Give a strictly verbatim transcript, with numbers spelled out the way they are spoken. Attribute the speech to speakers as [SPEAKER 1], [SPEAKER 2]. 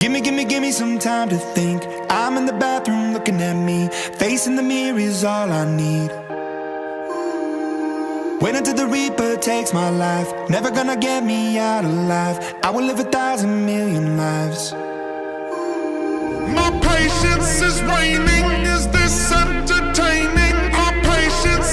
[SPEAKER 1] Gimme, gimme, gimme some time to think. I'm in the bathroom looking at me. Facing the mirror is all I need. Wait until the Reaper takes my life. Never gonna get me out alive. I will live a thousand million lives.
[SPEAKER 2] My patience is waning. Is this